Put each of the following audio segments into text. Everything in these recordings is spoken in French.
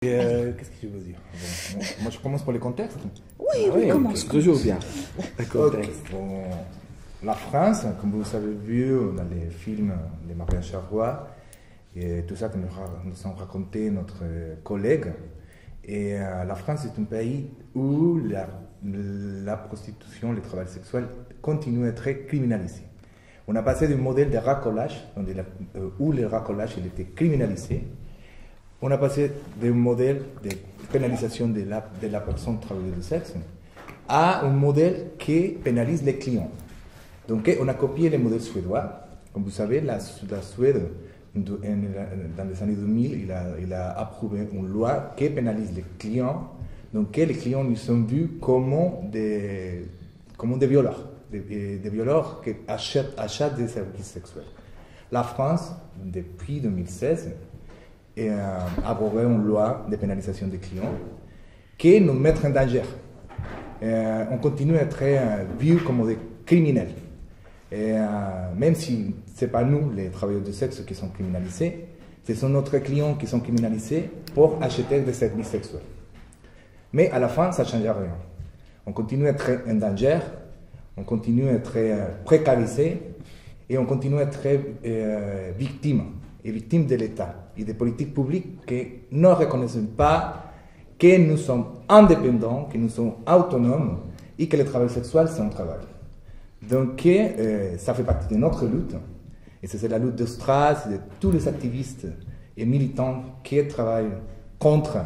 Qu'est-ce que je veux dire? Bon, moi, je commence par le contexte. Oui, oui, commence. Toujours bien. Le contexte. Bon, la France, comme vous avez vu dans les films de Marianne Charrois, et tout ça que nous ont raconté notre collègue, et la France est un pays où la prostitution, le travail sexuel continue à être criminalisé. On a passé du modèle de racolage, où le racolage il était criminalisé. On a passé d'un modèle de pénalisation de la personne travailleuse de sexe à un modèle qui pénalise les clients. Donc on a copié le modèle suédois. Comme vous savez, la Suède, dans les années 2000, il a approuvé une loi qui pénalise les clients. Donc les clients ils sont vus comme des violeurs, des violeurs qui achètent des services sexuels. La France, depuis 2016, a abrogé une loi de pénalisation des clients qui nous met en danger. On continue à être vus comme des criminels. Même si ce n'est pas nous, les travailleurs de sexe, qui sont criminalisés, ce sont notre clients qui sont criminalisés pour acheter des services sexuels. Mais à la fin, ça ne change rien. On continue à être en danger, on continue à être précarisé et on continue à être victime de l'État et des politiques publiques qui ne reconnaissent pas que nous sommes indépendants, que nous sommes autonomes et que le travail sexuel, c'est un travail. Donc, ça fait partie de notre lutte. Et c'est la lutte de Strauss et de tous les activistes et militants qui travaillent contre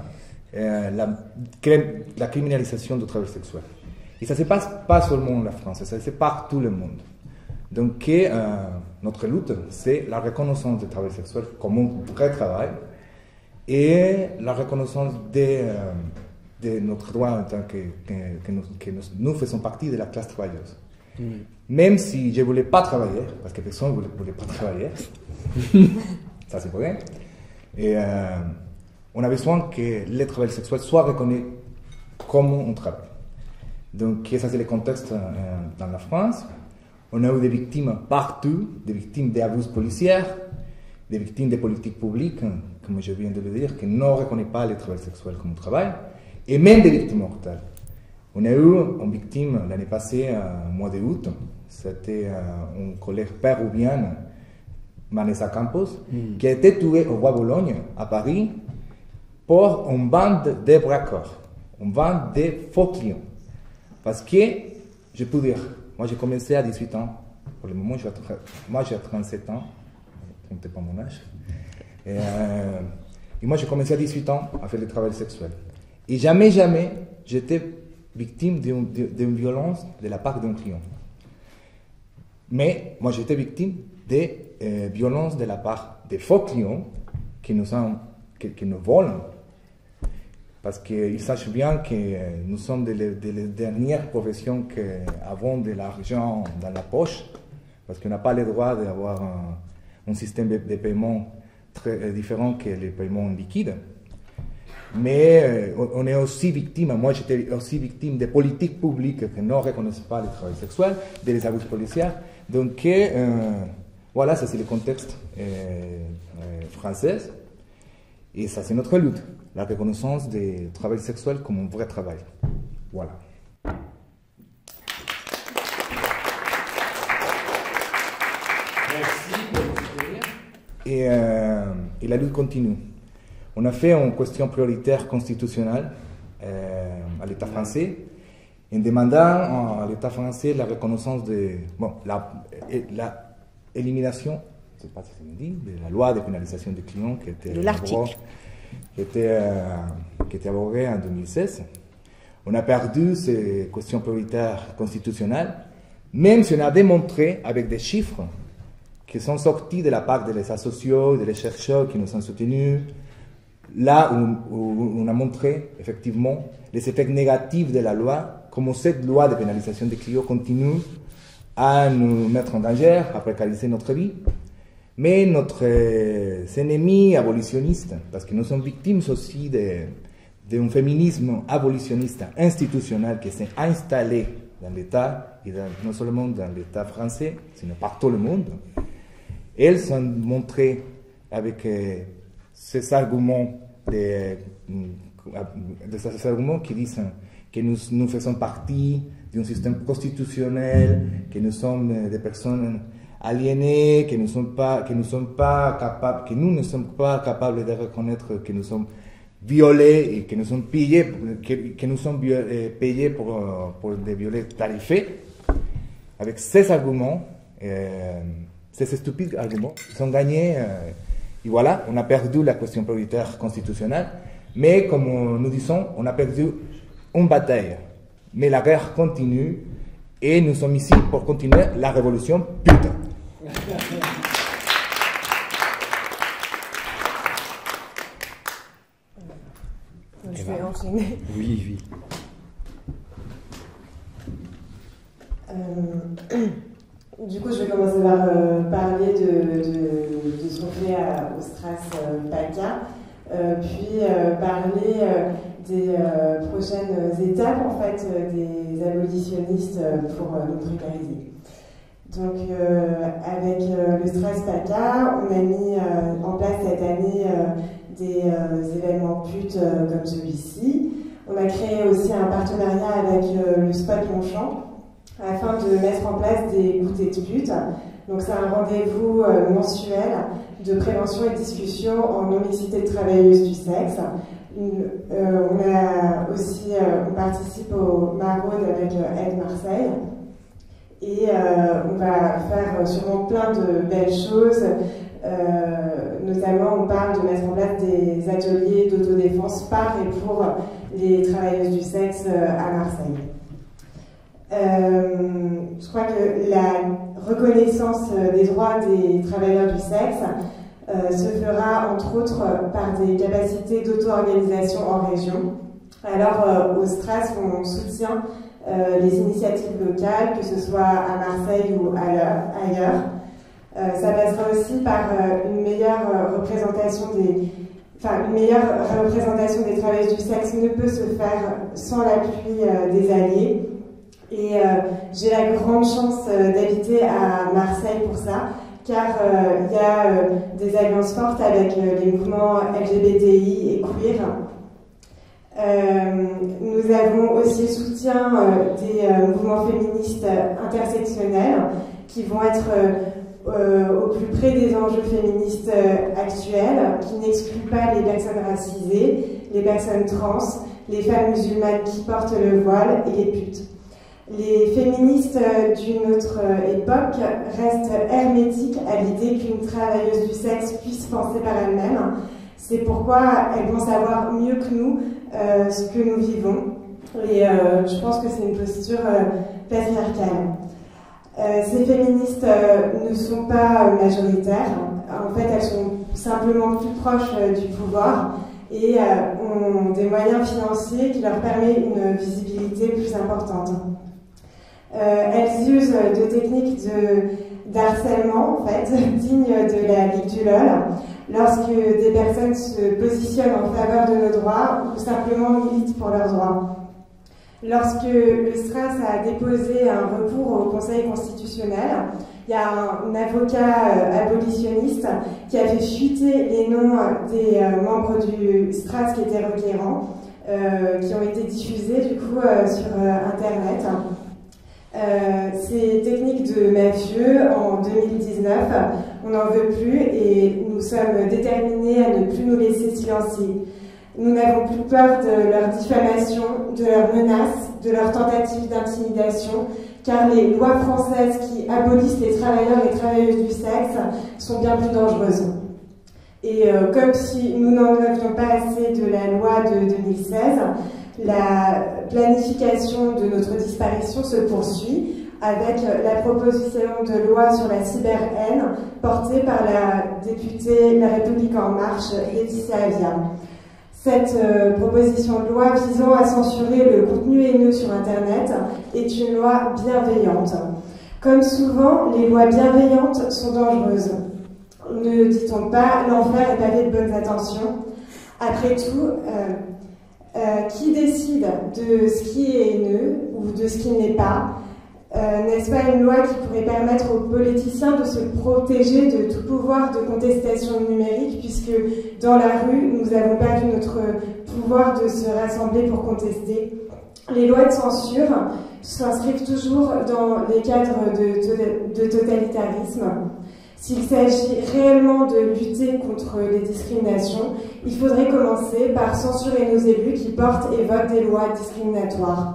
la criminalisation du travail sexuel. Et ça ne se passe pas seulement en France, ça se passe partout le monde. Donc, notre lutte, c'est la reconnaissance du travail sexuel comme un vrai travail et la reconnaissance de notre droit en tant que nous faisons partie de la classe travailleuse. Même si je ne voulais pas travailler, parce que personne ne voulait pas travailler, ça c'est vrai, et on a besoin que le travail sexuel soit reconnu comme un travail. Donc ça c'est le contexte dans la France. On a eu des victimes partout, des victimes d'abus policiers, des victimes de politiques publiques, comme je viens de le dire, qui ne reconnaissent pas le travail sexuel comme un travail, et même des victimes mortelles. On a eu une victime l'année passée, au mois d'août, c'était un collègue péruvien, Vanessa Campos, qui a été tuée au Roi Boulogne, à Paris, pour une bande de braqueurs, une bande de faux clients. Parce que, je peux dire, moi j'ai commencé à 18 ans, pour le moment moi j'ai 37 ans, ne comptez pas mon âge, et moi j'ai commencé à 18 ans à faire le travail sexuel. Et jamais j'étais victime d'une violence de la part d'un client. Mais moi j'étais victime de violences de la part des faux clients qui nous volent. Parce qu'ils sachent bien que nous sommes des dernières professions qui avons de l'argent dans la poche, parce qu'on n'a pas le droit d'avoir un système de paiement très différent que les paiements liquides. Mais on est aussi victime, moi j'étais aussi victime des politiques publiques qui ne reconnaissent pas le travail sexuel, des abus policiers. Donc voilà, ça c'est le contexte français. Et ça c'est notre lutte, la reconnaissance du travail sexuel comme un vrai travail. Voilà. Merci pour votre et la lutte continue. On a fait une question prioritaire constitutionnelle à l'État français en demandant à l'État français la reconnaissance de l'élimination, je ne sais pas si ça me dit, de la loi de pénalisation des clients qui était abrogée en 2016. On a perdu ces questions prioritaires constitutionnelles, même si on a démontré avec des chiffres qui sont sortis de la part des associés, des chercheurs qui nous ont soutenus, là où on a montré effectivement les effets négatifs de la loi, comment cette loi de pénalisation des clients continue à nous mettre en danger, à précariser notre vie. Mais notre ennemi abolitionniste, parce que nous sommes victimes aussi d'un féminisme abolitionniste institutionnel qui s'est installé dans l'État, et non seulement dans l'État français, mais partout le monde, elles sont montrées avec ces arguments de ces arguments qui disent que nous faisons partie d'un système constitutionnel, que nous sommes des personnes aliénées, que nous ne sommes pas capables de reconnaître que nous sommes violés et que nous sommes payés, payés pour des violets tarifés. Avec ces arguments, ces stupides arguments, ils ont gagné. Et voilà, on a perdu la question prioritaire constitutionnelle, mais comme nous disons, on a perdu une bataille. Mais la guerre continue et nous sommes ici pour continuer la révolution, putain. Je vais enchaîner. Oui. Du coup, je vais commencer par parler de ce qu'on fait au Stras PACA, puis parler des prochaines étapes en fait, des abolitionnistes pour nous précariser. Donc, avec le Stras PACA, on a mis en place cette année des événements putes comme celui-ci. On a créé aussi un partenariat avec le Spot Longchamp afin de mettre en place des goûters de pute. Donc c'est un rendez-vous mensuel de prévention et de discussion en non-mixité de travailleuses du sexe. On participe au Maraude avec Aide Marseille. Et on va faire sûrement plein de belles choses. Notamment, on parle de mettre en place des ateliers d'autodéfense par et pour les travailleuses du sexe à Marseille. Je crois que la reconnaissance des droits des travailleurs du sexe se fera entre autres par des capacités d'auto-organisation en région. Alors au Stras, on soutient les initiatives locales, que ce soit à Marseille ou ailleurs. Ça passera aussi par une meilleure représentation des travailleuses du sexe ne peut se faire sans l'appui des alliés. Et j'ai la grande chance d'habiter à Marseille pour ça, car il y a des alliances fortes avec les mouvements LGBTI et queer. Nous avons aussi le soutien des mouvements féministes intersectionnels qui vont être au plus près des enjeux féministes actuels, qui n'excluent pas les personnes racisées, les personnes trans, les femmes musulmanes qui portent le voile et les putes. Les féministes d'une autre époque restent hermétiques à l'idée qu'une travailleuse du sexe puisse penser par elle-même. C'est pourquoi elles vont savoir mieux que nous ce que nous vivons. Et je pense que c'est une posture patriarcale. Ces féministes ne sont pas majoritaires. En fait, elles sont simplement plus proches du pouvoir et ont des moyens financiers qui leur permettent une visibilité plus importante. Elles usent de techniques d'harcèlement, en fait, dignes de la Ligue du LOL, lorsque des personnes se positionnent en faveur de nos droits ou simplement militent pour leurs droits. Lorsque le Stras a déposé un recours au Conseil constitutionnel, il y a un avocat abolitionniste qui a fait fuiter les noms des membres du Stras qui étaient requérants, qui ont été diffusés du coup sur Internet. Ces techniques de mafieux, en 2019, on n'en veut plus et nous sommes déterminés à ne plus nous laisser silencier. Nous n'avons plus peur de leur diffamation, de leurs menaces, de leurs tentatives d'intimidation, car les lois françaises qui abolissent les travailleurs et travailleuses du sexe sont bien plus dangereuses. Et comme si nous n'en avions pas assez de la loi de 2016, la planification de notre disparition se poursuit avec la proposition de loi sur la cyber-haine portée par la députée La République En Marche, Laetitia Avia. Cette proposition de loi visant à censurer le contenu haineux sur Internet est une loi bienveillante. Comme souvent, les lois bienveillantes sont dangereuses. Ne dit-on pas l'enfer est pavé de bonnes intentions? Après tout, qui décide de ce qui est haineux ou de ce qui n'est pas? N'est-ce pas une loi qui pourrait permettre aux politiciens de se protéger de tout pouvoir de contestation numérique, puisque dans la rue, nous avons perdu notre pouvoir de se rassembler pour contester. Les lois de censure s'inscrivent toujours dans les cadres de totalitarisme. S'il s'agit réellement de lutter contre les discriminations, il faudrait commencer par censurer nos élus qui portent et votent des lois discriminatoires.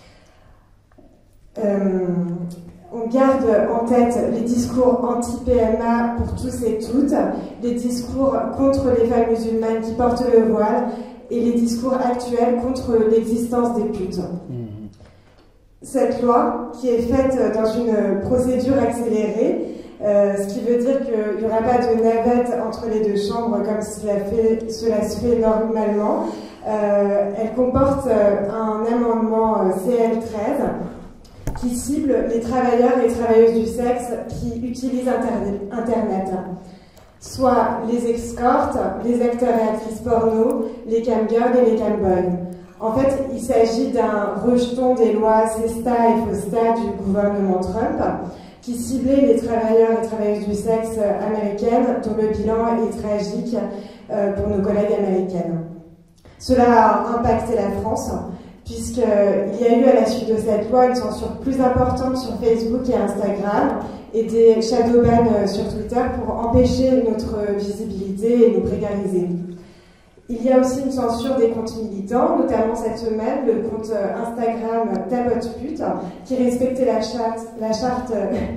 On garde en tête les discours anti-PMA pour tous et toutes, les discours contre les femmes musulmanes qui portent le voile et les discours actuels contre l'existence des putes. Cette loi, qui est faite dans une procédure accélérée, ce qui veut dire qu'il n'y aura pas de navette entre les deux chambres comme cela se fait normalement, elle comporte un amendement CL13 qui cible les travailleurs et travailleuses du sexe qui utilisent Internet, soit les escortes, les acteurs et actrices porno, les camgirls et les camboys. En fait, il s'agit d'un rejeton des lois CESTA et FOSTA du gouvernement Trump qui ciblait les travailleurs et travailleuses du sexe américaines dont le bilan est tragique pour nos collègues américaines. Cela a impacté la France, puisqu'il y a eu à la suite de cette loi une censure plus importante sur Facebook et Instagram et des shadowbans sur Twitter pour empêcher notre visibilité et nous précariser. Il y a aussi une censure des comptes militants, notamment cette semaine, le compte Instagram Tabotpute, qui respectait la charte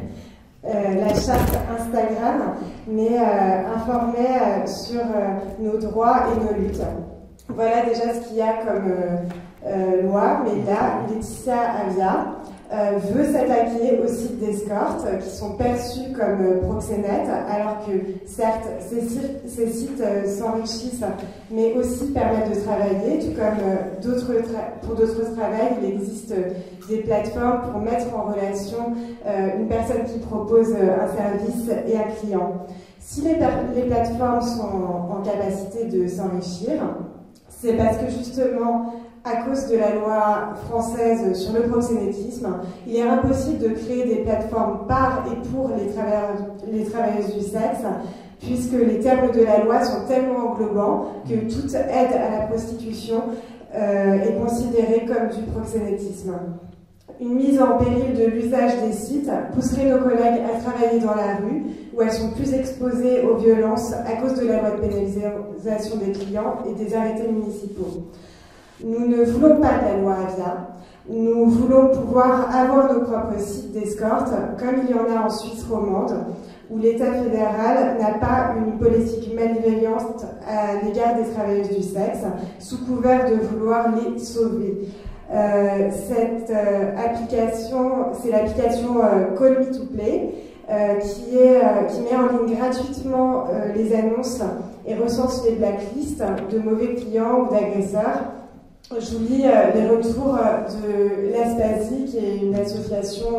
Instagram, mais informait sur nos droits et nos luttes. Voilà déjà ce qu'il y a comme loi, mais là, Laetitia Avia veut s'attaquer aux sites d'escorte qui sont perçus comme proxénètes, alors que certes, ces sites s'enrichissent, mais aussi permettent de travailler, tout comme pour d'autres travails, il existe des plateformes pour mettre en relation une personne qui propose un service et un client. Si les plateformes sont en capacité de s'enrichir, c'est parce que justement, à cause de la loi française sur le proxénétisme, il est impossible de créer des plateformes par et pour les travailleuses du sexe, puisque les termes de la loi sont tellement englobants que toute aide à la prostitution est considérée comme du proxénétisme. Une mise en péril de l'usage des sites pousserait nos collègues à travailler dans la rue, où elles sont plus exposées aux violences à cause de la loi de pénalisation des clients et des arrêtés municipaux. Nous ne voulons pas de la loi Avia, nous voulons pouvoir avoir nos propres sites d'escorte, comme il y en a en Suisse romande, où l'État fédéral n'a pas une politique malveillante à l'égard des travailleuses du sexe, sous couvert de vouloir les sauver. Cette application, c'est l'application Call Me to Play, qui met en ligne gratuitement les annonces et recense les blacklists de mauvais clients ou d'agresseurs. Je vous lis les retours de l'Aspasie, qui est une association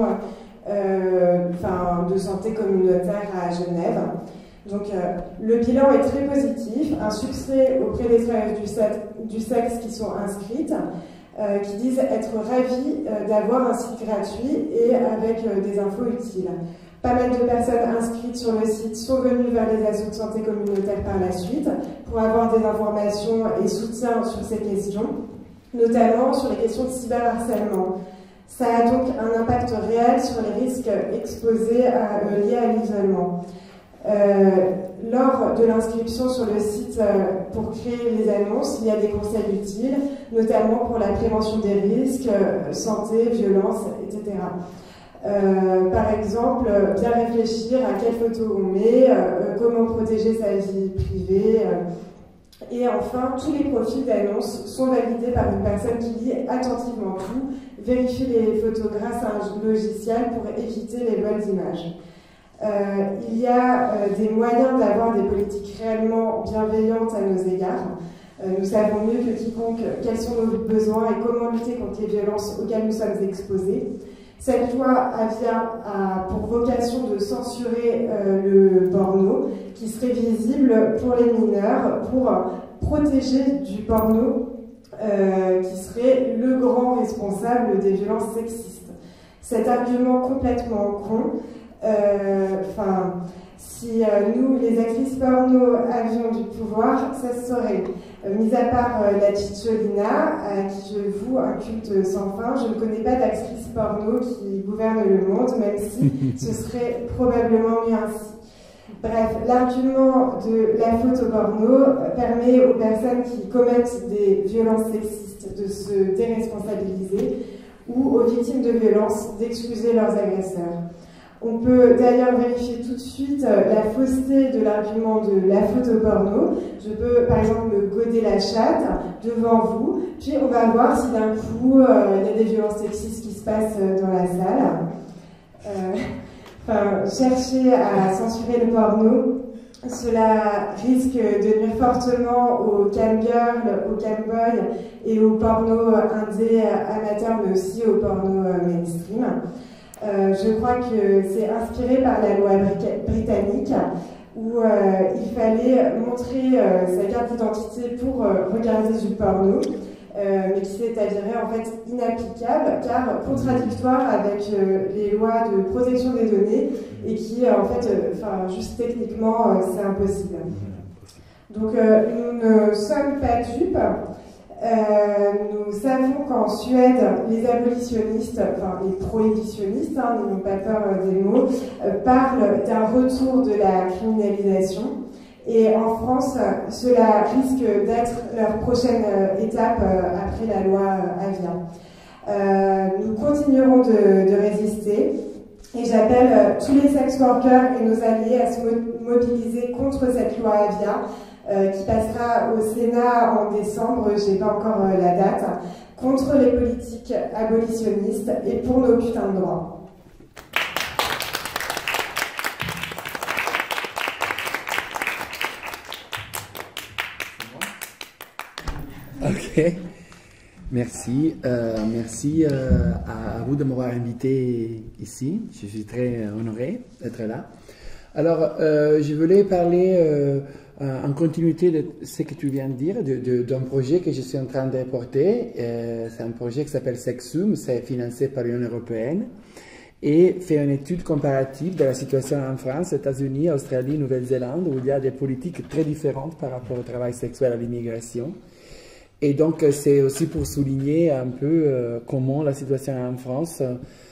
de santé communautaire à Genève. Donc, le bilan est très positif, un succès auprès des travailleuses du sexe qui sont inscrites, qui disent être ravis d'avoir un site gratuit et avec des infos utiles. Pas mal de personnes inscrites sur le site sont venues vers les assos de santé communautaire par la suite pour avoir des informations et soutien sur ces questions, notamment sur les questions de cyberharcèlement. Ça a donc un impact réel sur les risques exposés liés à l'isolement. Lors de l'inscription sur le site pour créer les annonces, il y a des conseils utiles, notamment pour la prévention des risques, santé, violence, etc. Par exemple, bien réfléchir à quelle photo on met, comment protéger sa vie privée. Et enfin, tous les profils d'annonces sont validés par une personne qui lit attentivement tout, vérifie les photos grâce à un logiciel pour éviter les vols d'images. Il y a des moyens d'avoir des politiques réellement bienveillantes à nos égards. Nous savons mieux que quiconque quels sont nos besoins et comment lutter contre les violences auxquelles nous sommes exposés. Cette loi a pour vocation de censurer le porno, qui serait visible pour les mineurs, pour protéger du porno, qui serait le grand responsable des violences sexistes. Cet argument complètement con, si nous, les actrices porno, avions du pouvoir, ça se saurait. Mis à part la Cicciolina, à qui je voue un culte sans fin, je ne connais pas d'actrice porno qui gouverne le monde, même si ce serait probablement mieux ainsi. Bref, l'argument de la photo porno permet aux personnes qui commettent des violences sexistes de se déresponsabiliser ou aux victimes de violences d'excuser leurs agresseurs. On peut d'ailleurs vérifier tout de suite la fausseté de l'argument de la photo porno. Je peux par exemple me goder la chatte devant vous, puis on va voir si d'un coup il y a des violences sexistes qui se passent dans la salle. Chercher à censurer le porno, cela risque de nuire fortement aux camgirls, aux camboys et aux porno indé amateurs, mais aussi aux porno mainstream. Je crois que c'est inspiré par la loi britannique où il fallait montrer sa carte d'identité pour regarder du porno, mais qui s'est avéré en fait inapplicable car contradictoire avec les lois de protection des données et qui en fait, juste techniquement, c'est impossible. Donc nous ne sommes pas dupes. Nous savons qu'en Suède, les abolitionnistes, les prohibitionnistes, n'ayons pas peur des mots, parlent d'un retour de la criminalisation. Et en France, cela risque d'être leur prochaine étape après la loi Avia. Nous continuerons de résister et j'appelle tous les sex workers et nos alliés à se mobiliser contre cette loi Avia. Qui passera au Sénat en décembre, je n'ai pas encore la date, contre les politiques abolitionnistes et pour nos putains de droits. Ok, merci. Merci à vous de m'avoir invité ici. Je suis très honoré d'être là. Alors, je voulais parler en continuité de ce que tu viens de dire, d'un projet que je suis en train de porter. C'est un projet qui s'appelle Sexum, c'est financé par l'Union européenne et fait une étude comparative de la situation en France, États-Unis, Australie, Nouvelle-Zélande, où il y a des politiques très différentes par rapport au travail sexuel à l'immigration. Et donc, c'est aussi pour souligner un peu comment la situation en France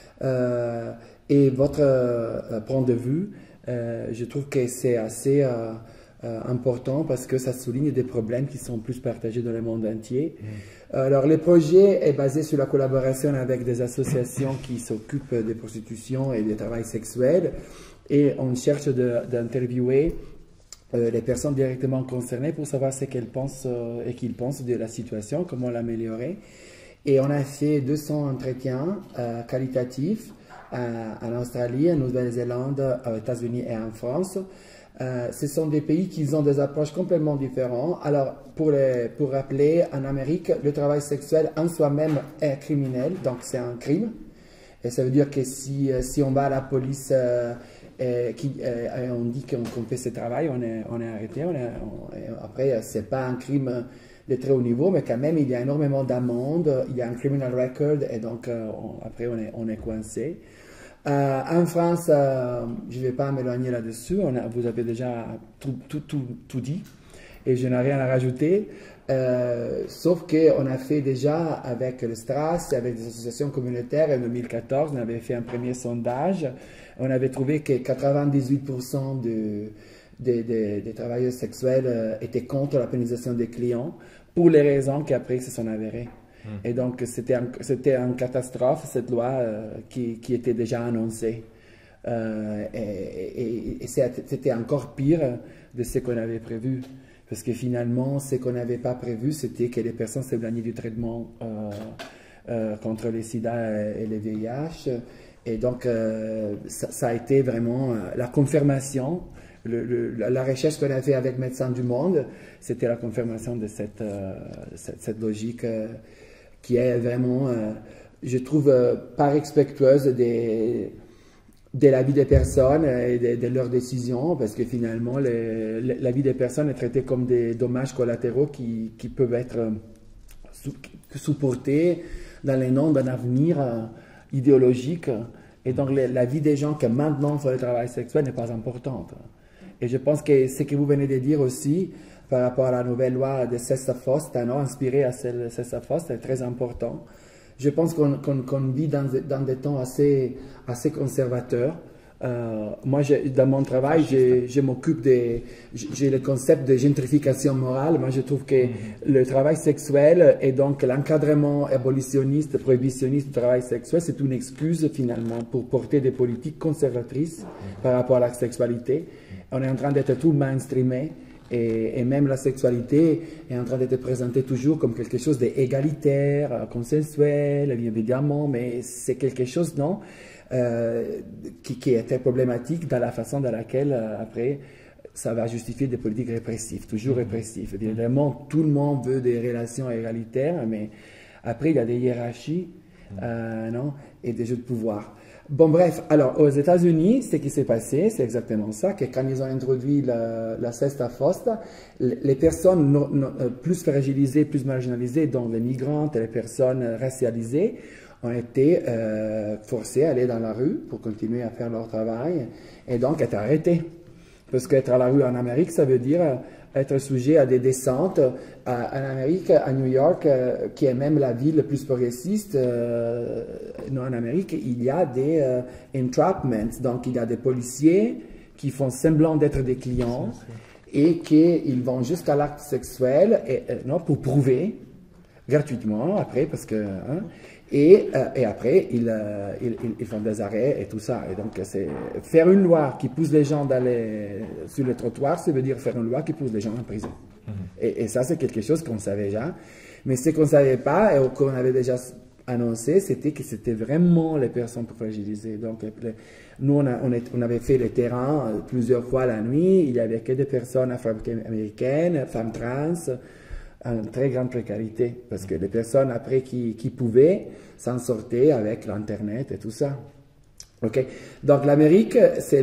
et votre point de vue. Je trouve que c'est assez important parce que ça souligne des problèmes qui sont plus partagés dans le monde entier. Alors, le projet est basé sur la collaboration avec des associations qui s'occupent des prostitutions et des travail sexuel et on cherche d'interviewer les personnes directement concernées pour savoir ce qu'elles pensent et qu'ils pensent de la situation, comment l'améliorer. Et on a fait 200 entretiens qualitatifs en Australie, en Nouvelle-Zélande, aux États-Unis et en France. Ce sont des pays qui ont des approches complètement différentes. Alors, pour rappeler, en Amérique, le travail sexuel en soi-même est criminel, donc c'est un crime. Et ça veut dire que si on va à la police et on dit qu'on fait ce travail, on est arrêté. Après, ce n'est pas un crime de très haut niveau, mais quand même, il y a énormément d'amendes, il y a un criminal record, et donc après, on est coincé. En France, je ne vais pas m'éloigner là-dessus, vous avez déjà tout dit, et je n'ai rien à rajouter, sauf qu'on a fait déjà avec le STRAS, avec des associations communautaires, en 2014, on avait fait un premier sondage, on avait trouvé que 98% des travailleurs sexuels étaient contre la pénalisation des clients, pour les raisons qu'après se sont avérées. Et donc, c'était une catastrophe, cette loi qui était déjà annoncée. Et c'était encore pire de ce qu'on avait prévu. Parce que finalement, ce qu'on n'avait pas prévu, c'était que les personnes s'éloignaient du traitement contre le sida et le VIH. Et donc, ça a été vraiment la confirmation. La recherche qu'on a fait avec Médecins du Monde, c'était la confirmation de cette logique qui est vraiment, je trouve, pas respectueuse de la vie des personnes et de leurs décisions, parce que finalement, la vie des personnes est traitée comme des dommages collatéraux qui peuvent être supportés dans le nom d'un avenir idéologique. Et donc, la vie des gens qui maintenant font le travail sexuel n'est pas importante. Et je pense que ce que vous venez de dire aussi, par rapport à la nouvelle loi de Sessa Fosta, inspirée à celle de Sessa Fosta, est très important. Je pense qu'on vit dans des temps assez conservateurs. Moi, dans mon travail, je m'occupe j'ai le concept de gentrification morale. Moi, je trouve que le travail sexuel et donc l'encadrement abolitionniste, prohibitionniste du travail sexuel, c'est une excuse finalement pour porter des politiques conservatrices par rapport à la sexualité. On est en train d'être tout mainstreamé. Et même la sexualité est en train d'être présentée toujours comme quelque chose d'égalitaire, consensuel, évidemment, mais c'est quelque chose, non, qui est très problématique dans la façon dans laquelle, après, ça va justifier des politiques répressives, toujours répressives. Évidemment, tout le monde veut des relations égalitaires, mais après, il y a des hiérarchies, non, et des jeux de pouvoir. Bon, bref, alors aux États-Unis, ce qui s'est passé, c'est exactement ça, que quand ils ont introduit la Sesta Fosta, les personnes plus fragilisées, plus marginalisées, dont les migrantes et les personnes racialisées, ont été forcées à aller dans la rue pour continuer à faire leur travail et donc être arrêtées. Parce qu'être à la rue en Amérique, ça veut dire être sujet à des descentes. En Amérique, à New York, qui est même la ville la plus progressiste, en Amérique, il y a des entrapments. Donc, il y a des policiers qui font semblant d'être des clients et qu'ils vont jusqu'à l'acte sexuel pour prouver gratuitement après, parce que... Et après, ils font des arrêts et tout ça. Et donc, c'est faire une loi qui pousse les gens sur le trottoir, ça veut dire faire une loi qui pousse les gens en prison. Et ça, c'est quelque chose qu'on savait déjà. Mais ce qu'on ne savait pas et qu'on avait déjà annoncé, c'était que c'était vraiment les personnes fragilisées. Donc, nous, on avait fait le terrain plusieurs fois la nuit. Il n'y avait que des personnes afro-américaines, femmes trans, en très grande précarité, parce que les personnes après qui pouvaient s'en sortaient avec l'Internet et tout ça. Okay. Donc l'Amérique, c'est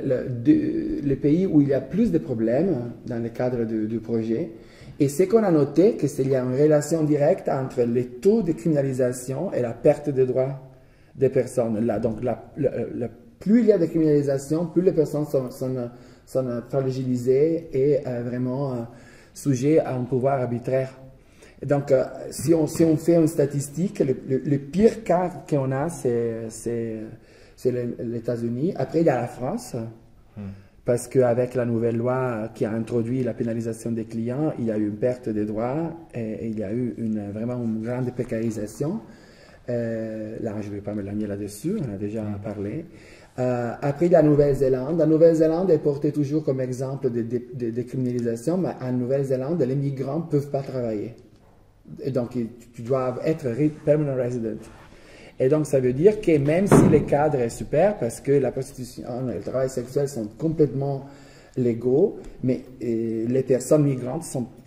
le pays où il y a plus de problèmes dans le cadre du projet. Et ce qu'on a noté, c'est qu'il y a une relation directe entre les taux de criminalisation et la perte de droits des personnes. Là, donc plus il y a de criminalisation, plus les personnes sont fragilisées et vraiment... sujet à un pouvoir arbitraire. Donc, si on fait une statistique, le pire cas qu'on a, c'est les États-Unis. Après, il y a la France, parce qu'avec la nouvelle loi qui a introduit la pénalisation des clients, il y a eu une perte des droits et il y a eu vraiment une grande précarisation. Là, je ne vais pas me lagner là-dessus, on a déjà parlé. Après, la Nouvelle-Zélande. La Nouvelle-Zélande est portée toujours comme exemple de criminalisation, mais en Nouvelle-Zélande, les migrants ne peuvent pas travailler. Et donc, tu dois être permanent resident. Et donc, ça veut dire que même si le cadre est super, parce que la prostitution et le travail sexuel sont complètement légaux, mais les personnes migrantes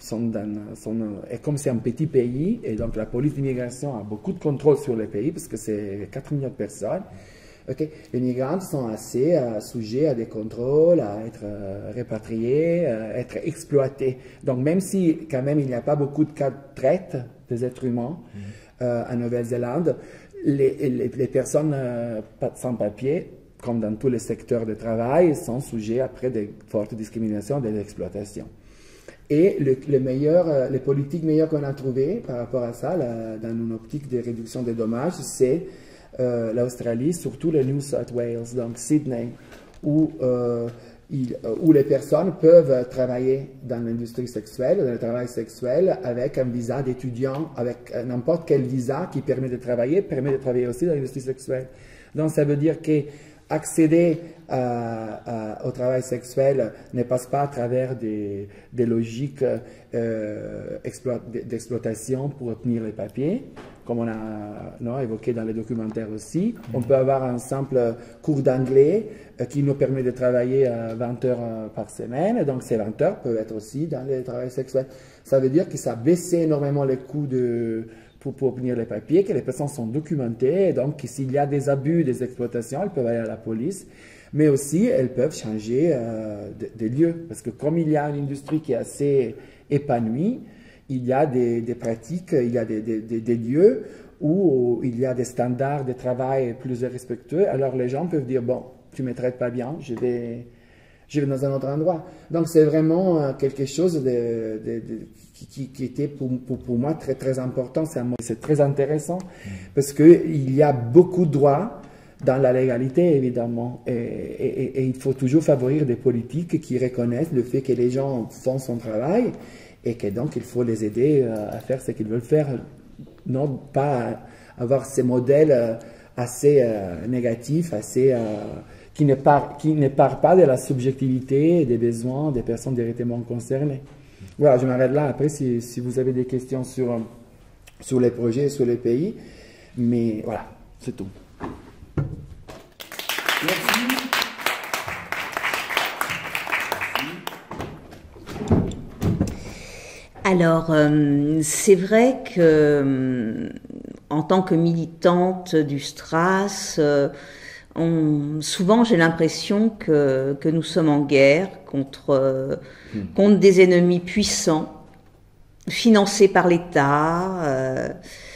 et comme c'est un petit pays, et donc la police d'immigration a beaucoup de contrôle sur le pays, parce que c'est 4 millions de personnes, okay. Les migrants sont assez sujets à des contrôles, à être répatriés, à être exploités. Donc, même si, quand même, il n'y a pas beaucoup de cas de traite des êtres humains en Nouvelle-Zélande, les personnes sans papier, comme dans tous les secteurs de travail, sont sujets après de fortes discriminations et d'exploitation. Et les politiques meilleures qu'on a trouvées par rapport à ça, dans une optique de réduction des dommages, c'est l'Australie, surtout le New South Wales, donc Sydney, où les personnes peuvent travailler dans l'industrie sexuelle, dans le travail sexuel, avec un visa d'étudiant, avec n'importe quel visa qui permet de travailler aussi dans l'industrie sexuelle. Donc ça veut dire que accéder au travail sexuel ne passe pas à travers des logiques d'exploitation pour obtenir les papiers, comme on a évoqué dans les documentaires aussi. On peut avoir un simple cours d'anglais qui nous permet de travailler 20 heures par semaine. Donc ces 20 heures peuvent être aussi dans le travail sexuel. Ça veut dire que ça a baissé énormément les coûts pour obtenir les papiers, que les personnes sont documentées, et donc s'il y a des abus, des exploitations, elles peuvent aller à la police, mais aussi elles peuvent changer de lieu, parce que comme il y a une industrie qui est assez épanouie, il y a des pratiques, il y a des lieux où il y a des standards de travail plus respectueux, alors les gens peuvent dire, bon, tu ne me traites pas bien, je vais dans un autre endroit. Donc c'est vraiment quelque chose qui était pour moi très, très important. C'est très intéressant parce qu'il y a beaucoup de droits dans la légalité, évidemment. Et il faut toujours favoriser des politiques qui reconnaissent le fait que les gens font son travail et que donc il faut les aider à faire ce qu'ils veulent faire. Non pas avoir ces modèles assez négatifs, assez... qui ne part pas de la subjectivité et des besoins des personnes directement concernées. Voilà, je m'arrête là. Après, si vous avez des questions sur les projets, sur les pays, mais voilà, c'est tout. Merci. Alors, c'est vrai que, en tant que militante du STRAS, souvent j'ai l'impression que nous sommes en guerre contre des ennemis puissants, financés par l'État,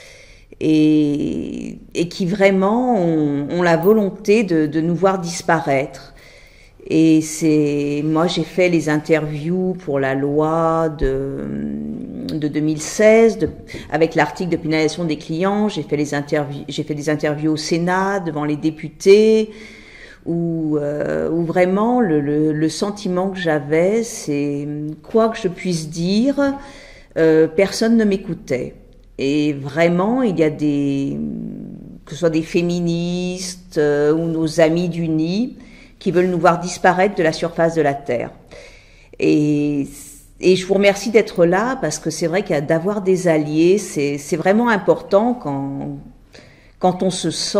et qui vraiment ont la volonté de nous voir disparaître. Et moi j'ai fait les interviews pour la loi de 2016 avec l'article de pénalisation des clients. J'ai fait des interviews au Sénat devant les députés où vraiment le sentiment que j'avais, c'est quoi que je puisse dire, personne ne m'écoutait. Et vraiment il y a que ce soit des féministes ou nos amis du NI qui veulent nous voir disparaître de la surface de la Terre. Et je vous remercie d'être là, parce que c'est vrai d'avoir des alliés, c'est vraiment important quand on se sent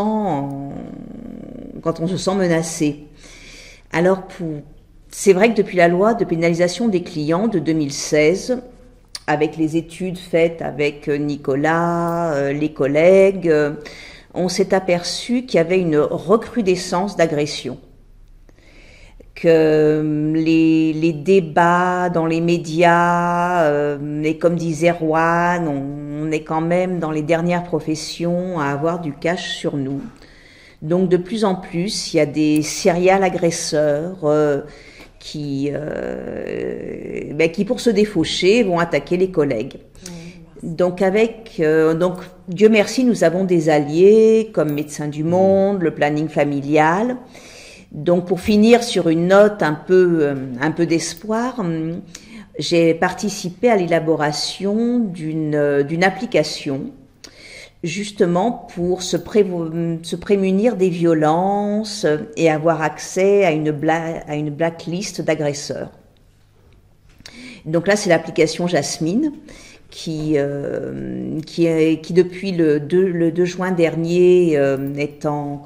menacé. Alors, c'est vrai que depuis la loi de pénalisation des clients de 2016, avec les études faites avec Nicolas, les collègues, on s'est aperçu qu'il y avait une recrudescence d'agressions. Que les débats dans les médias, et comme disait Rouen, on est quand même dans les dernières professions à avoir du cash sur nous. Donc de plus en plus, il y a des serial agresseurs qui pour se défaucher vont attaquer les collègues. Donc donc Dieu merci, nous avons des alliés comme Médecins du Monde, le planning familial. Donc pour finir sur une note un peu d'espoir, j'ai participé à l'élaboration d'une application justement pour se prémunir des violences et avoir accès à une blacklist d'agresseurs. Donc là c'est l'application Jasmine qui depuis le 2 juin dernier est en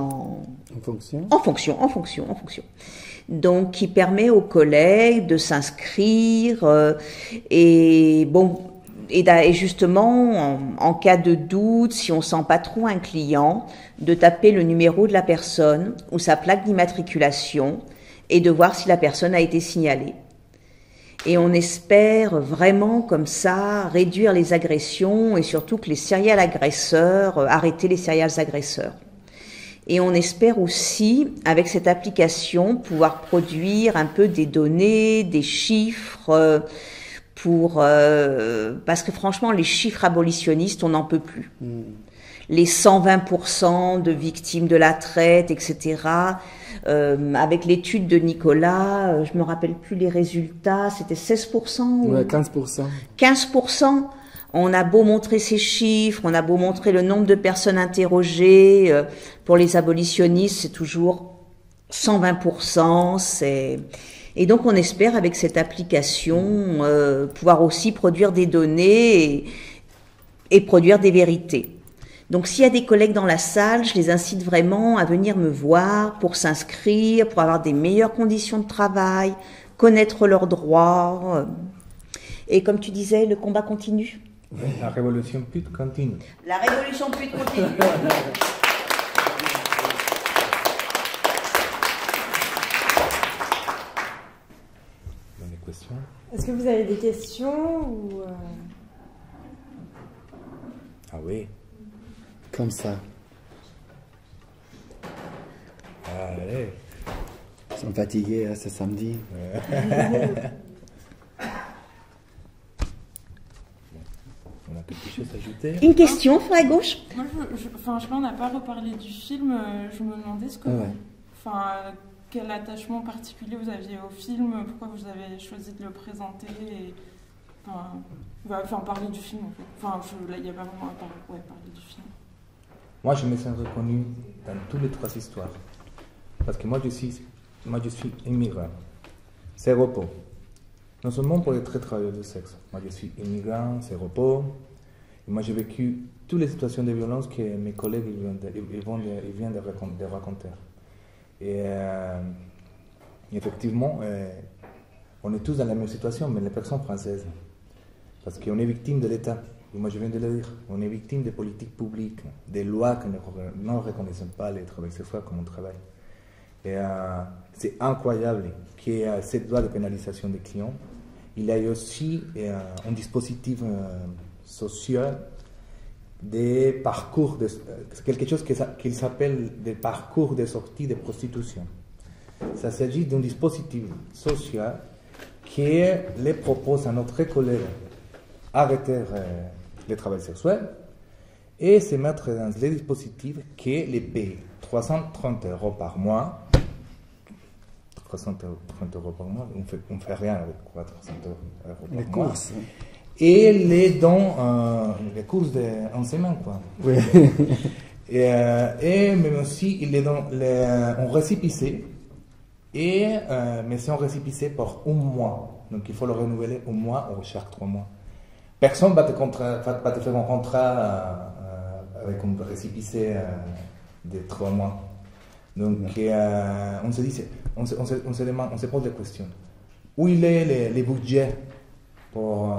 fonction. Donc, qui permet aux collègues de s'inscrire et justement, en cas de doute, si on sent pas trop un client, de taper le numéro de la personne ou sa plaque d'immatriculation et de voir si la personne a été signalée. Et on espère vraiment comme ça réduire les agressions et surtout que les serial agresseurs, arrêter les serial agresseurs. Et on espère aussi, avec cette application, pouvoir produire un peu des données, des chiffres, parce que franchement, les chiffres abolitionnistes, on n'en peut plus. Les 120% de victimes de la traite, etc. Avec l'étude de Nicolas, je me rappelle plus les résultats, c'était 16% ou... Ouais, 15%. 15%. On a beau montrer ces chiffres, on a beau montrer le nombre de personnes interrogées, pour les abolitionnistes, c'est toujours 120%. Et donc on espère avec cette application pouvoir aussi produire des données et produire des vérités. Donc s'il y a des collègues dans la salle, je les incite vraiment à venir me voir pour s'inscrire, pour avoir des meilleures conditions de travail, connaître leurs droits. Et comme tu disais, le combat continue. Oui, la révolution pute continue. La révolution pute continue. Des questions? Est-ce que vous avez des questions ou Ah oui. Comme ça. Allez. Ils sont fatigués, hein, c'est samedi. On a quelque chose à ajouter? Une question, frère à gauche? Moi, je sais pas, on n'a pas reparlé du film. Je me demandais ce que quel attachement particulier vous aviez au film, pourquoi vous avez choisi de le présenter, et, parler du film en fait. Là, il n'y a pas vraiment à parler du film. Moi, je me sens reconnu dans toutes les trois histoires. Parce que moi, je suis immigrant. C'est repos. Non seulement pour les travailleurs de sexe. Moi, je suis immigrant, c'est repos. Et moi, j'ai vécu toutes les situations de violence que mes collègues viennent de raconter. Et effectivement, on est tous dans la même situation, mais les personnes françaises. Parce qu'on est victime de l'État. Et moi, je viens de le dire. On est victime des politiques publiques, des lois qui ne reconnaissent pas les travailleurs sexuels comme un travail. Et c'est incroyable qu'il y ait cette loi de pénalisation des clients. Il y a aussi un dispositif social des parcours, quelque chose qu'il s'appelle des parcours de sortie de prostitution. Ça s'agit d'un dispositif social qui les propose à notre collègue arrêter le travail sexuel et se mettre dans les dispositifs qui les paye 330 € par mois. 330 € par mois, on ne fait rien avec quoi, 300 € par mois. Les courses. Et les dons, les courses en semaine, quoi. Oui. et même aussi, ils les donnent en récépissé, mais c'est en récépissé pour un mois. Donc il faut le renouveler un mois ou chaque 3 mois. Personne ne va te faire un contrat avec un récépissé de 3 mois. Donc on se dit, on se demande, on se pose des questions. Où il est les budgets pour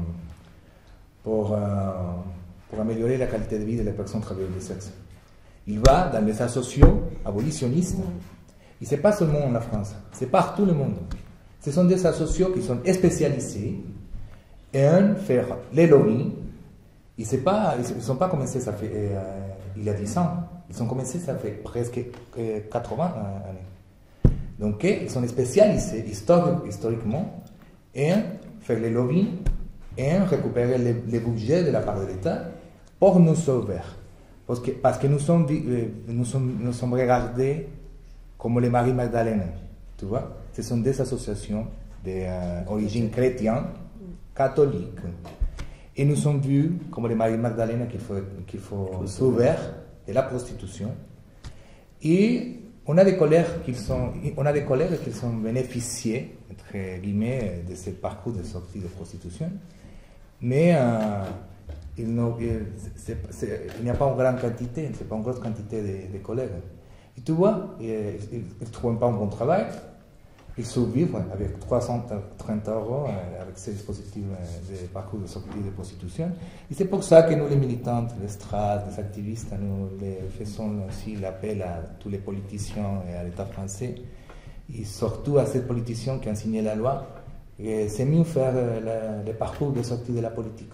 améliorer la qualité de vie des personnes travailleuses de sexe? Il va dans les associations abolitionnistes. Et ce n'est pas seulement en la France, c'est partout le monde. Ce sont des associations qui sont spécialisées en faire les lobbies. Ils ne sont pas commencés, ça fait il y a 10 ans. Ils ont commencé, ça fait presque 80 années. Donc, ils sont spécialisés historiquement en faire les lobbies et en récupérer les budgets de la part de l'État pour nous sauver. Parce que nous sommes regardés comme les Marie Magdalene. Tu vois? Ce sont des associations d'origine chrétienne, catholique. Et nous sommes vus comme les Marie Magdalene qu'il faut sauver de la prostitution. Et on a des collègues qui sont bénéficiés, entre guillemets, de ce parcours de sortie de prostitution. Mais il n'y a pas une grande quantité, c'est pas une grosse quantité de collègues. Et tu vois, ils ne trouvent pas un bon travail. Ils survivent avec 330 € avec ces dispositifs de parcours de sortie de prostitution. Et c'est pour ça que nous, les militantes, les strates, les activistes, nous faisons aussi l'appel à tous les politiciens et à l'État français, et surtout à ces politiciens qui ont signé la loi. Et c'est mieux faire le parcours de sortie de la politique.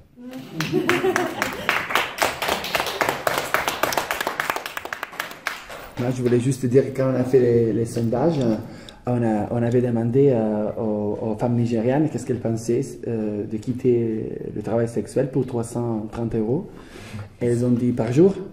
Moi, je voulais juste dire que quand on a fait les sondages, on avait demandé aux femmes nigérianes qu'est-ce qu'elles pensaient de quitter le travail sexuel pour 330 €. Et elles ont dit par jour.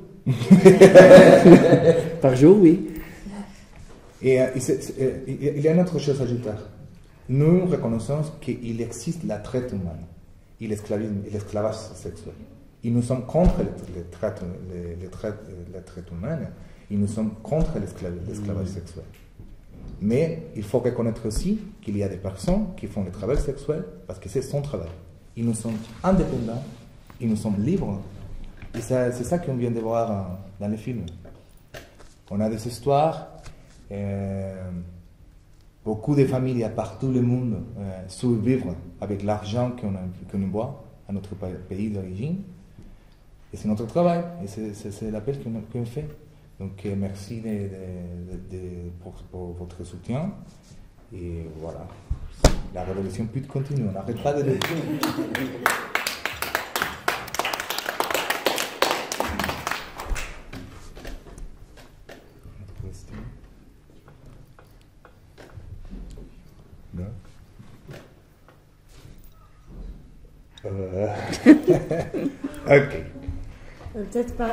Par jour, oui. Et il y a une autre chose à ajouter. Nous reconnaissons qu'il existe la traite humaine et l'esclavage sexuel. Et nous sommes contre la traite humaine et nous sommes contre l'esclavage sexuel. Mais il faut reconnaître aussi qu'il y a des personnes qui font le travail sexuel parce que c'est son travail. Ils nous sont indépendants, ils nous sommes libres. Et c'est ça qu'on vient de voir dans les films. On a des histoires, beaucoup de familles à partout le monde survivent avec l'argent qu'on boit à notre pays d'origine. Et c'est notre travail, et c'est l'appel qu'on fait. Donc merci pour votre soutien. Et voilà, la révolution peut continuer, on n'arrête pas de le dire. Ok. Peut-être par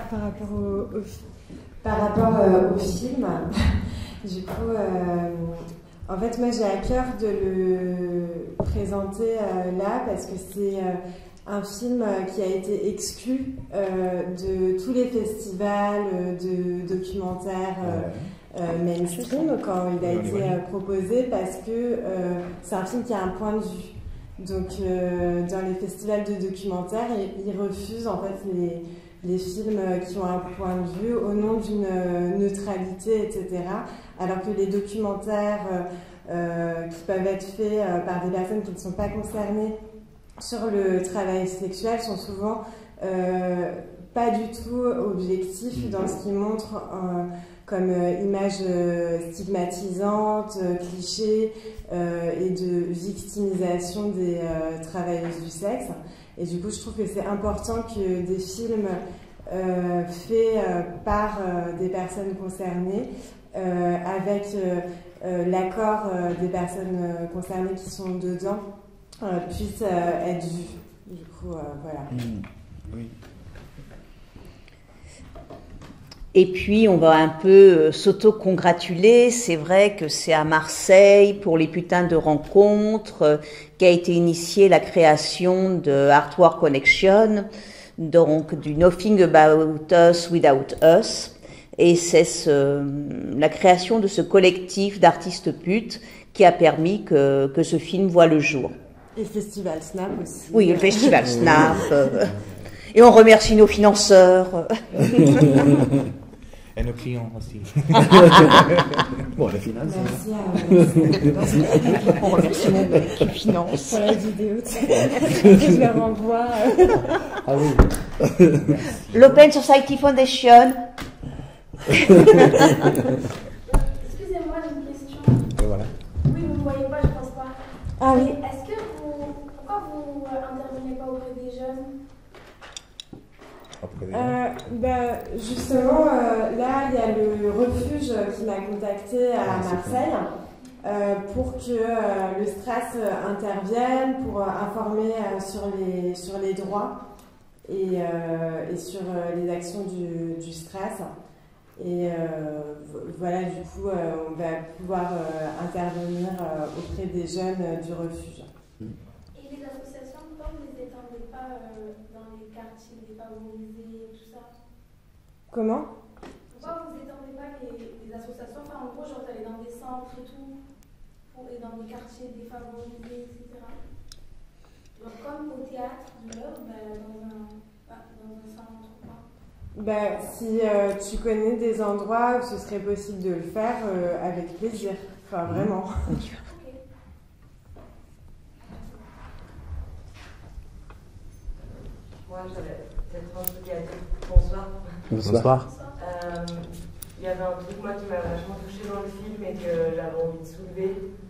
rapport au film, du coup, en fait, moi j'ai à cœur de le présenter là parce que c'est un film qui a été exclu de tous les festivals de documentaires mainstream quand il a été proposé parce que c'est un film qui a un point de vue. Donc dans les festivals de documentaires, ils refusent en fait les films qui ont un point de vue au nom d'une neutralité, etc. Alors que les documentaires qui peuvent être faits par des personnes qui ne sont pas concernées sur le travail sexuel sont souvent pas du tout objectifs dans ce qu'ils montrent comme images stigmatisantes, clichés et de victimisation des travailleuses du sexe. Et du coup, je trouve que c'est important que des films faits par des personnes concernées, avec l'accord des personnes concernées qui sont dedans, puissent être vus. Du coup, voilà. Oui. Et puis, on va un peu s'auto-congratuler. C'est vrai que c'est à Marseille, pour les putains de rencontres, qu'a été initiée la création de Artwork Connection, donc du Nothing About Us Without Us. Et c'est la création de ce collectif d'artistes putes qui a permis que ce film voit le jour. Et le Festival Snap aussi. Oui, le Festival Snap. Et on remercie nos financeurs. Et nos clients aussi. Bon, la finance. Merci à On remercie mon mec qui finance. pour la vidéo. Je le renvoie. Ah oui. L'Open Society Foundation. Excusez-moi, j'ai une question. Et voilà. Oui, vous ne voyez pas, je pense pas. Ah oui. Est-ce que pourquoi vous intervenez pas auprès des jeunes? Justement, là, il y a le refuge qui m'a contacté à Marseille pour que le STRAS intervienne, pour informer sur les droits et sur les actions du STRAS. Et voilà, du coup, on va pouvoir intervenir auprès des jeunes du refuge. Et les associations, pourquoi vous ne les étendez pas dans les quartiers défavorisés, tout ça? Comment? Pourquoi vous n'étendez pas les associations? Enfin, en gros, genre, d'aller dans des centres et tout, et dans des quartiers défavorisés, etc. Genre, comme au théâtre de l'heure, dans un centre ou pas? Si tu connais des endroits où ce serait possible de le faire, avec plaisir. Enfin, vraiment. Moi, j'avais peut-être un truc à dire. Bonsoir. Bonsoir. Il y avait un truc, moi, qui m'a vachement touché dans le film et que j'avais envie de soulever.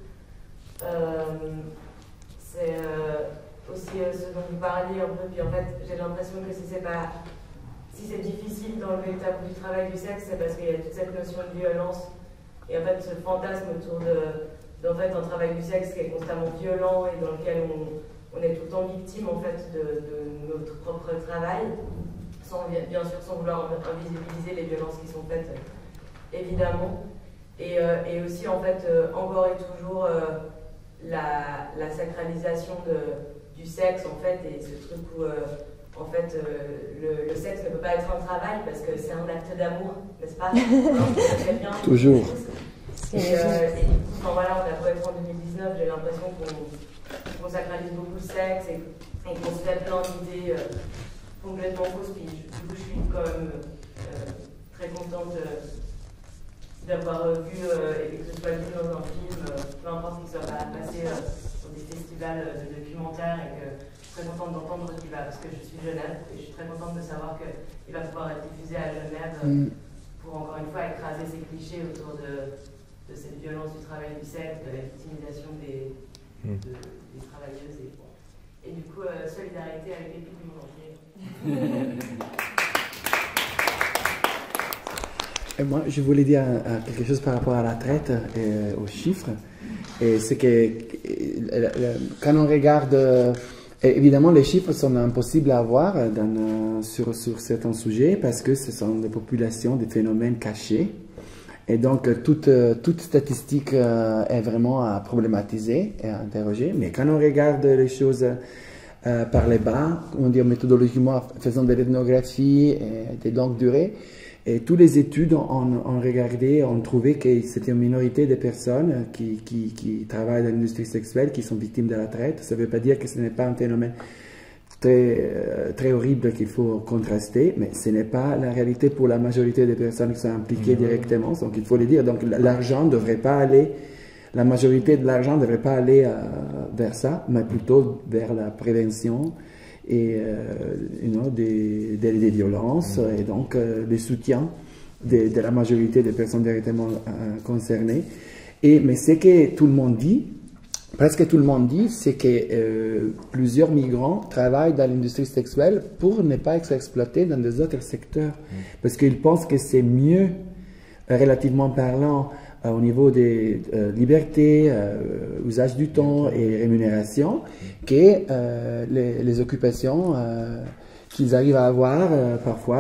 C'est aussi ce dont vous parliez un peu. Puis en fait, j'ai l'impression que si c'est difficile d'enlever le tabou du travail du sexe, c'est parce qu'il y a toute cette notion de violence. Et en fait, ce fantasme autour d'en fait, un travail du sexe qui est constamment violent et dans lequel on est tout le temps victime en fait, de notre propre travail, bien sûr sans vouloir invisibiliser les violences qui sont faites, évidemment. Et aussi, en fait, encore et toujours, la sacralisation du sexe, en fait, et ce truc où, en fait, le sexe ne peut pas être un travail parce que c'est un acte d'amour, n'est-ce pas? Très bien. Toujours. Et du coup, enfin, voilà, on a beau être en 2019, j'ai l'impression qu'on sacralise beaucoup le sexe et qu'on se fait plein d'idées complètement fausses. Puis du coup, je suis quand même très contente d'avoir vu et que ce soit vu dans un film, peu importe qu'il soit pas passé sur des festivals de documentaires et que je suis très contente d'entendre qu'il va, parce que je suis Genève et je suis très contente de savoir qu'il va pouvoir être diffusé à Genève pour encore une fois écraser ces clichés autour de cette violence du travail du sexe, de la victimisation des travailleuses. Et du coup, solidarité avec l'équipe du monde entier. Et moi, je voulais dire quelque chose par rapport à la traite et aux chiffres. Et c'est que quand on regarde Et évidemment, les chiffres sont impossibles à avoir sur certains sujets parce que ce sont des populations, des phénomènes cachés. Et donc, toute statistique est vraiment à problématiser et à interroger. Mais quand on regarde les choses par les bas, on dit méthodologiquement, faisant de l'ethnographie et de longue durée, et toutes les études ont regardé, ont trouvé que c'était une minorité de personnes qui travaillent dans l'industrie sexuelle, qui sont victimes de la traite. Ça ne veut pas dire que ce n'est pas un phénomène très horrible qu'il faut contraster, mais ce n'est pas la réalité pour la majorité des personnes qui sont impliquées directement, donc il faut le dire. Donc l'argent ne devrait pas aller, la majorité de l'argent ne devrait pas aller vers ça, mais plutôt vers la prévention et des violences et donc des soutiens de la majorité des personnes directement concernées. Mais ce que tout le monde dit, presque tout le monde dit, c'est que plusieurs migrants travaillent dans l'industrie sexuelle pour ne pas être exploités dans des autres secteurs. Parce qu'ils pensent que c'est mieux, relativement parlant, au niveau des libertés, usage du temps et rémunération, que les occupations qu'ils arrivent à avoir parfois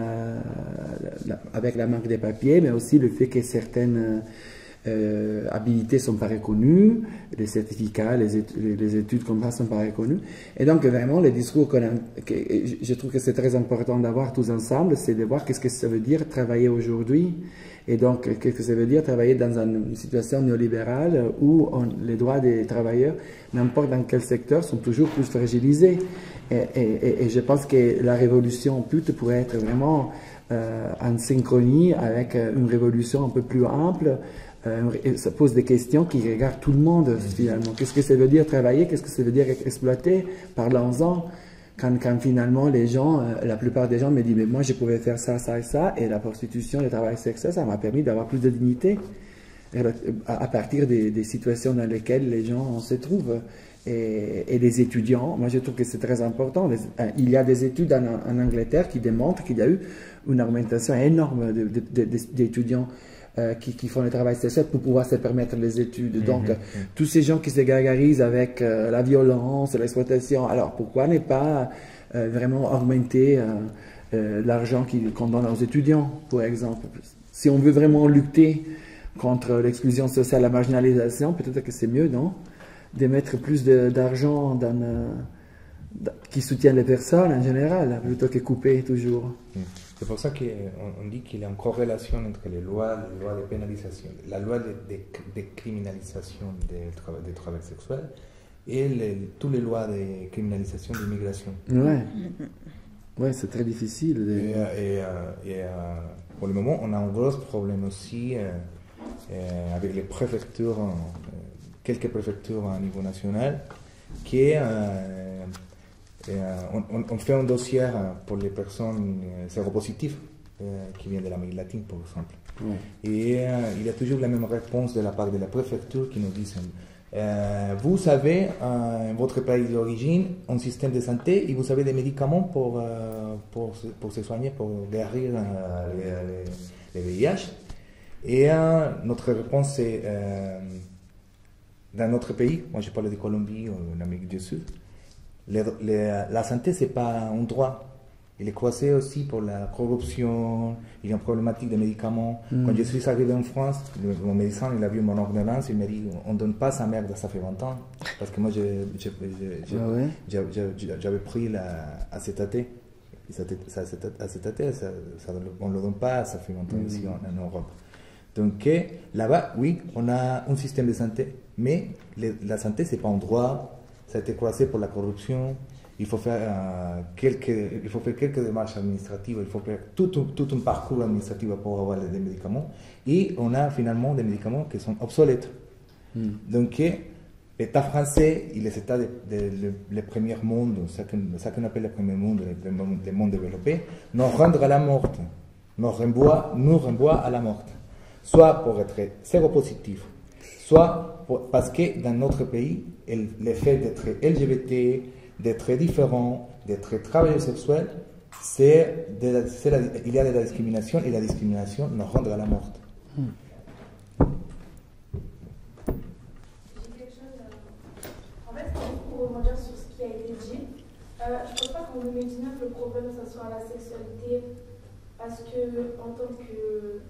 avec la marque des papiers, mais aussi le fait que certaines habilités ne sont pas reconnues, les certificats, les études comme ça ne sont pas reconnues. Et donc vraiment, les discours je trouve que c'est très important d'avoir tous ensemble, c'est de voir qu'est-ce que ça veut dire travailler aujourd'hui. Et donc, qu'est-ce que ça veut dire travailler dans une situation néolibérale où les droits des travailleurs, n'importe dans quel secteur, sont toujours plus fragilisés. Et je pense que la révolution pute pourrait être vraiment en synchronie avec une révolution un peu plus ample. Ça pose des questions qui regardent tout le monde finalement. Qu'est-ce que ça veut dire travailler? Qu'est-ce que ça veut dire être exploité? Parlons-en. Quand finalement les gens, la plupart des gens me disent mais moi je pouvais faire ça, ça et ça, et la prostitution, le travail sexuel, ça m'a permis d'avoir plus de dignité à partir des situations dans lesquelles les gens se trouvent. Et les étudiants, moi je trouve que c'est très important. Il y a des études en Angleterre qui démontrent qu'il y a eu une augmentation énorme d'étudiants qui font le travail sexuel pour pouvoir se permettre les études. Donc, tous ces gens qui se gargarisent avec la violence, l'exploitation, alors pourquoi ne pas vraiment augmenter l'argent qu'on donne aux étudiants, par exemple? Si on veut vraiment lutter contre l'exclusion sociale, la marginalisation, peut-être que c'est mieux, non? De mettre plus d'argent qui soutient les personnes en général, plutôt que couper toujours. C'est pour ça qu'on dit qu'il y a une corrélation entre les lois de pénalisation, la loi de criminalisation du travail sexuel et toutes les lois de criminalisation de l'immigration. Ouais, c'est très difficile. Pour le moment, on a un gros problème aussi avec les préfectures, quelques préfectures à niveau national, qui on fait un dossier pour les personnes séropositives qui viennent de l'Amérique latine, par exemple. Et il y a toujours la même réponse de la part de la préfecture qui nous disent vous avez votre pays d'origine un système de santé et vous avez des médicaments pour se soigner, pour guérir les VIH. Et notre réponse c'est dans notre pays, moi je parle de Colombie ou d'Amérique du Sud, la santé, ce n'est pas un droit. Il est coincé aussi pour la corruption, il y a une problématique des médicaments. Quand je suis arrivé en France, mon médecin, il a vu mon ordonnance, il m'a dit on ne donne pas sa merde, ça fait 20 ans. Parce que moi, j'avais pris l'acétate. Acétate, on ne le donne pas, ça fait 20 ans ici en Europe. Donc là-bas, oui, on a un système de santé, mais la santé, ce n'est pas un droit. Ça a été coincé pour la corruption. Il faut faire quelques démarches administratives. Il faut faire tout un parcours administratif pour avoir des médicaments. Et on a finalement des médicaments qui sont obsolètes. Donc, l'État français et les États des premiers mondes, ça qu'on appelle les premiers mondes, les mondes développés, nous rendent à la mort. Nous renvoient à la mort. Soit pour être séropositif, soit parce que dans notre pays, le fait d'être LGBT, d'être différent, d'être travailleur sexuel, il y a de la discrimination et la discrimination nous rend à la mort. J'ai quelque chose. En fait, pour rebondir sur ce qui a été dit, Je pense pas qu'en 2019, le problème, ça soit la sexualité, parce que, en tant que...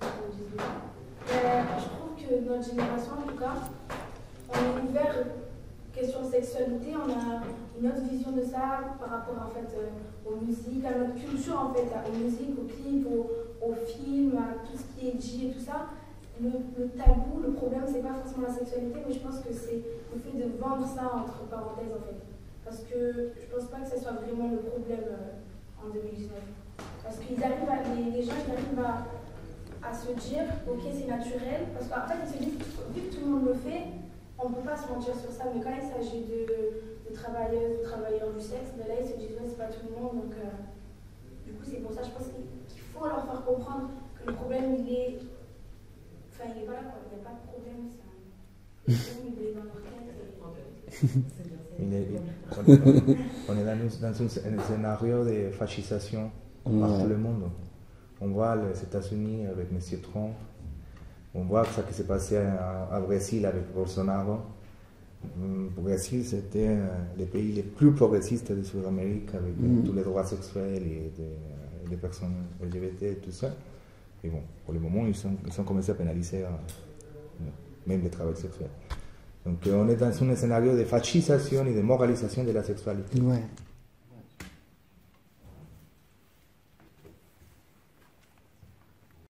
je trouve que notre génération, en tout cas, on est ouvert question sexualité, on a une autre vision de ça par rapport en fait aux musiques, à notre culture en fait, aux musiques, aux clips, aux films, à tout ce qui est dit et tout ça. Le tabou, le problème, c'est pas forcément la sexualité, mais je pense que c'est le fait de vendre ça entre parenthèses en fait. Parce que je pense pas que ce soit vraiment le problème en 2019. Parce qu'ils arrivent les gens ils arrivent à se dire, ok c'est naturel, parce qu'en fait ils se disent, vu que tout le monde le fait, on ne peut pas se mentir sur ça, mais quand il s'agit de travailleuses, de travailleurs du sexe, ben là ils se disent, ouais, c'est pas tout le monde, donc du coup c'est pour ça, je pense qu'il faut leur faire comprendre que le problème il est, enfin il est pas là quoi, il n'y a pas de problème, le problème il est dans leur tête. On est dans un scénario de fascisation partout le monde. On voit les États-Unis avec M. Trump. On voit ça qui s'est passé au Brésil avec Bolsonaro. Le Brésil, c'était le pays les plus progressistes de Sud-Amérique avec tous les droits sexuels et des personnes LGBT et tout ça. Et bon, pour le moment, ils ont commencé à pénaliser même le travail sexuel. Donc on est dans un scénario de fascisation et de moralisation de la sexualité. Ouais.